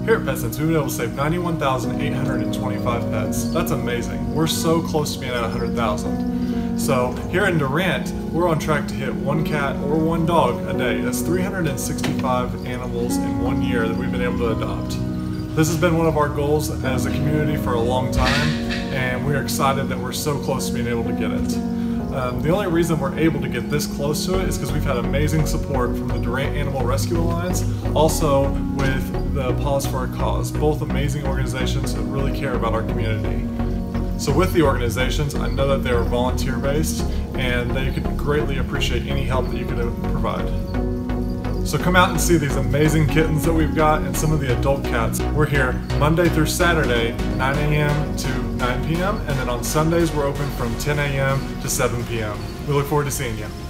Here at PetSense, we've been able to save 91,825 pets. That's amazing. We're so close to being at 100,000. So here in Durant, we're on track to hit one cat or one dog a day. That's 365 animals in 1 year that we've been able to adopt. This has been one of our goals as a community for a long time, and we're excited that we're so close to being able to get it. The only reason we're able to get this close to it is because we've had amazing support from the Durant Animal Rescue Alliance, also with the Paws for a Cause, both amazing organizations that really care about our community. So with the organizations, I know that they are volunteer-based and they could greatly appreciate any help that you could provide. So come out and see these amazing kittens that we've got and some of the adult cats. We're here Monday through Saturday, 9 a.m. to 9 p.m. and then on Sundays we're open from 10 a.m. to 7 p.m. We look forward to seeing you.